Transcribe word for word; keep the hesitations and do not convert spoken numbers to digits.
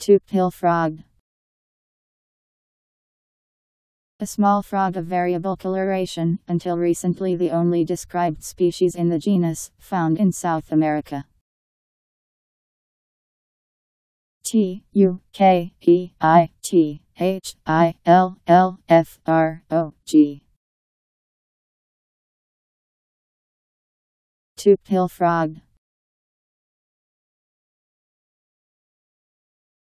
Tukeit Hill frog. A small frog of variable coloration, until recently the only described species in the genus, found in South America. T U K E I T H I L L F R O G. Tukeit Hill frog.